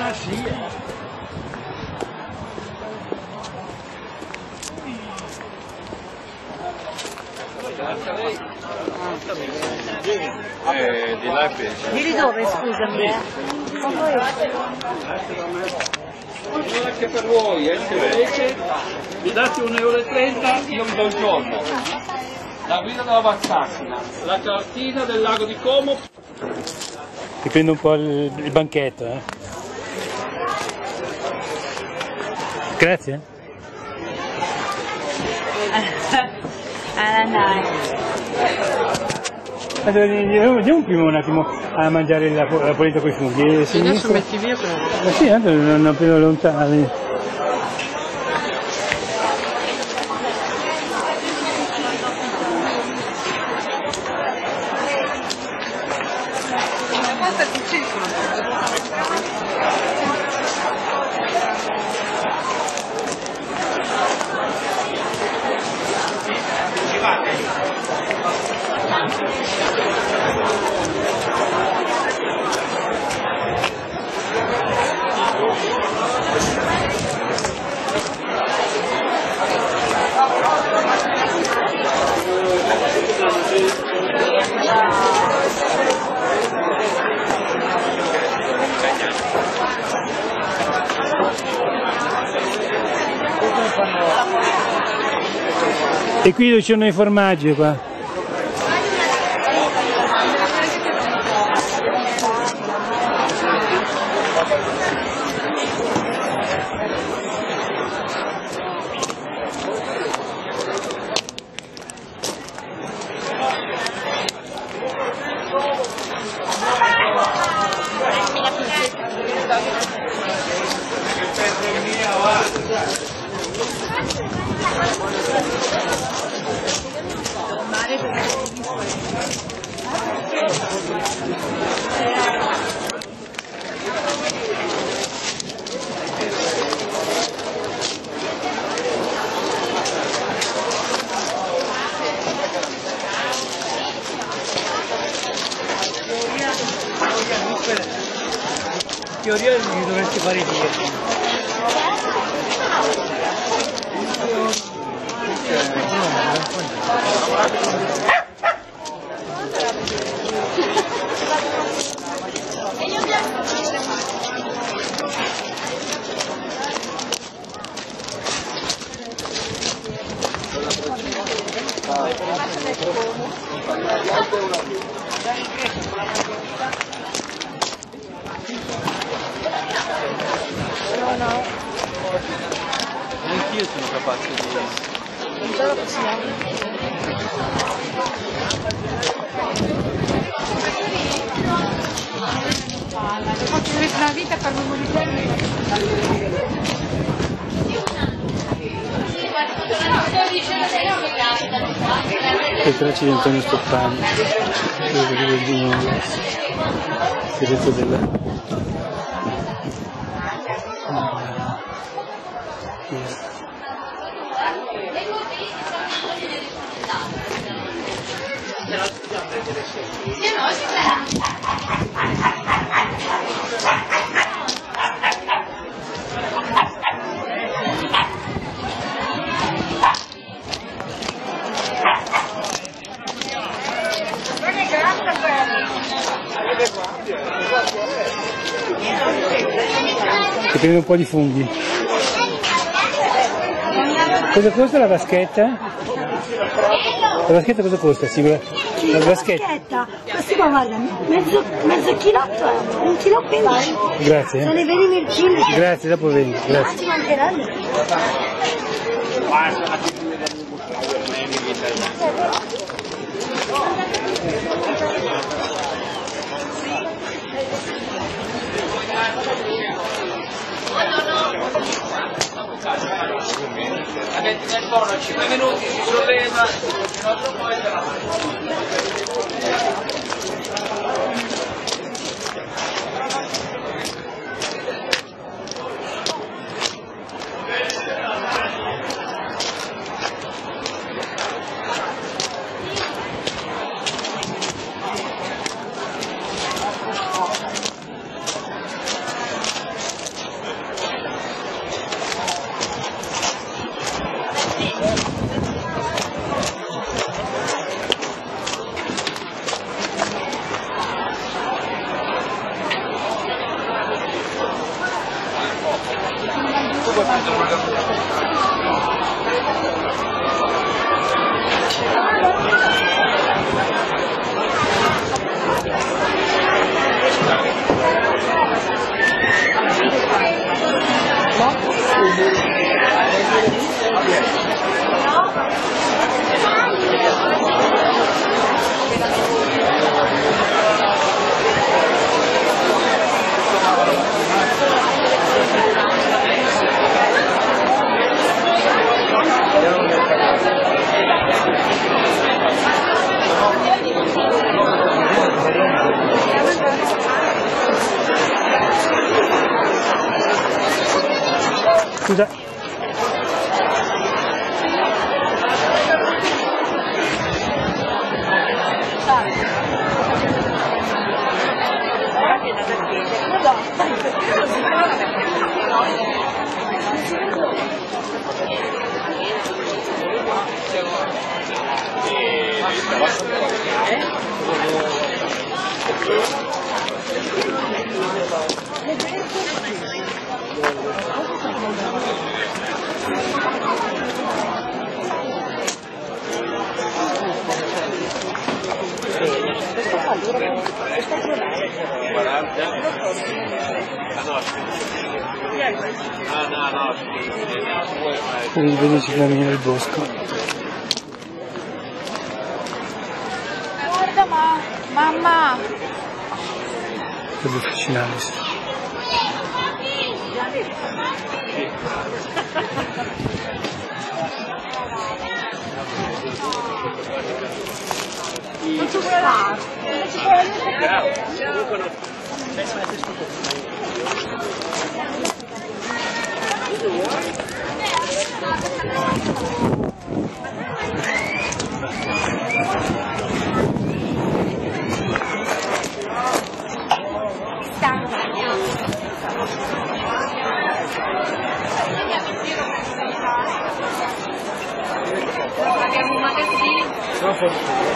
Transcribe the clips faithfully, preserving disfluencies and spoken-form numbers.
Ah sì. Eh, di là è pesce. Di dove, scusami? Eh? Anche per voi, eh, se volete, vi date un euro e trenta, io vi do il giorno. La guida della Vazzasina, la cartina del lago di Como. Ti prendo un po' il, il banchetto, eh. Grazie. Andiamo prima un attimo a mangiare la, la polenta con i funghi. Se adesso metti via però. Ma sì, tanto non appena lontani. E qui dove ci sono i formaggi qua? In teoria li dovresti fare dietro. No, no. Anch'io sono capace di... Non ce la possiamo. Faccio una vita per non morire. Questa ci diventano stoppani. Segreto della... Ti prendo un po' di funghi. Cosa costa la vaschetta? La vaschetta cosa costa? Sì, la, la vaschetta? Questi qua guarda, mezzo, mezzo chilotto è un chilo quindici. Grazie. Sono i veri mirtilli. Grazie, dopo vengo. Grazie. Ah, ci mancherebbe. La metti nel forno cinque minuti, si solleva, poi te la Scusa. Un vedici cammino nel bosco. Guarda ma, mamma! Così affascinante. Non ci vuole là, non ci vuole là. Abbiamo un magazzino.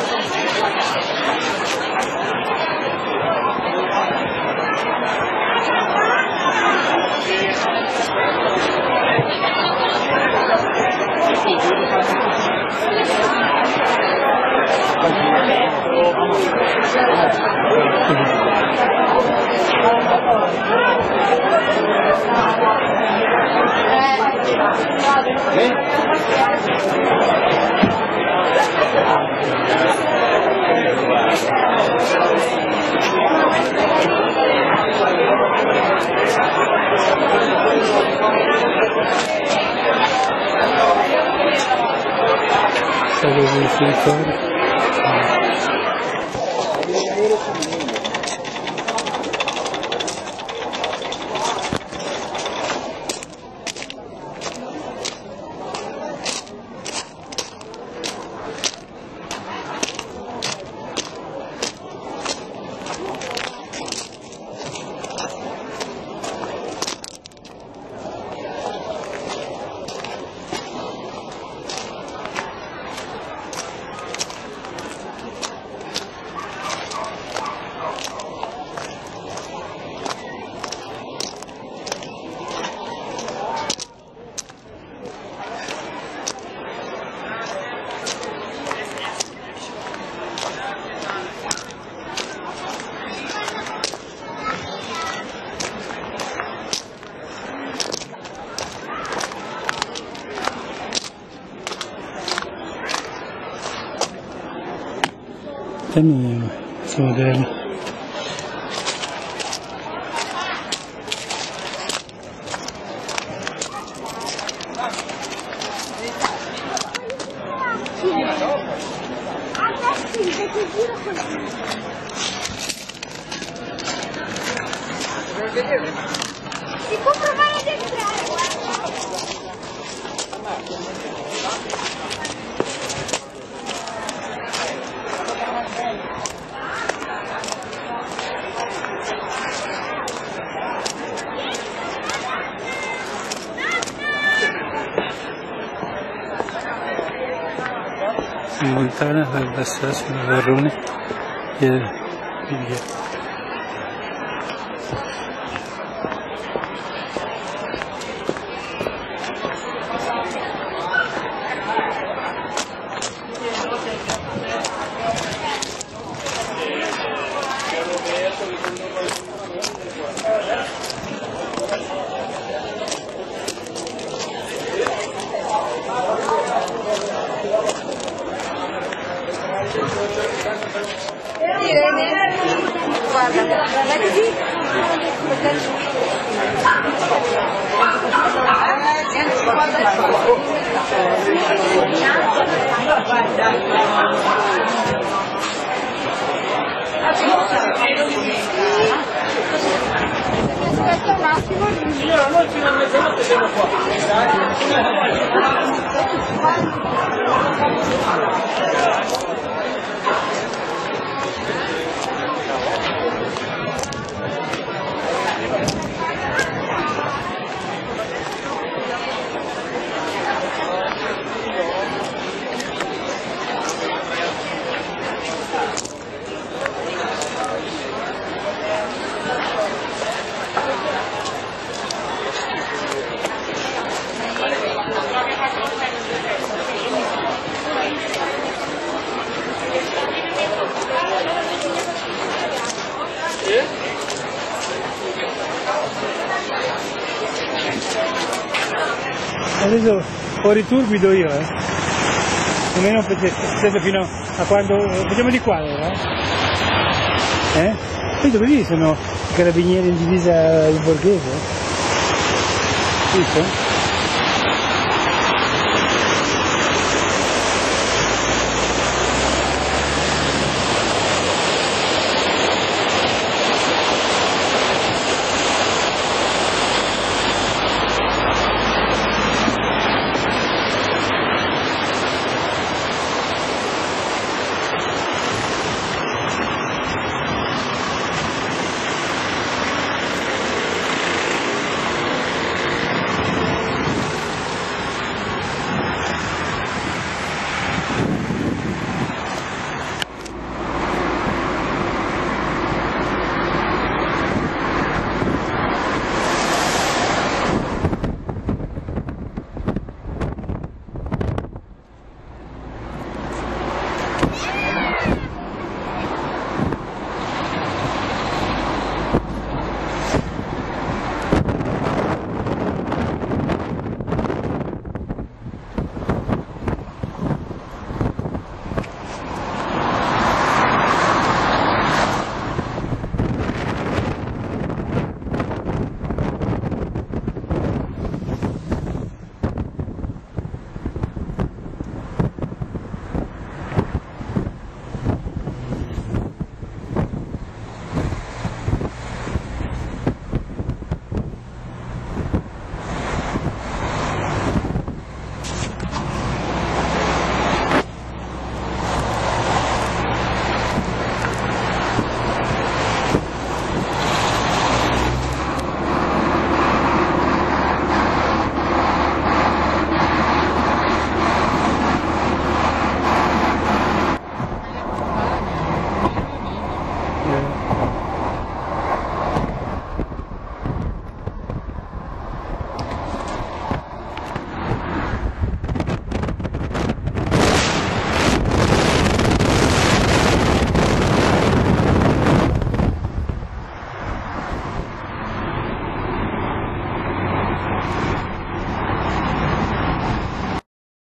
Salve di fuori. Temi questi modelli. Si può provare ad entrare, guarda. In montagna dal basso sul Varrone e via. Aspetta un attimo. Signora, noi fino a mezzanotte siamo qua. Adesso fuori tour guido io, eh. Almeno fino a quando. Vediamo di qua allora. Eh? Vedo così sono i carabinieri in divisa in borghese. Visto?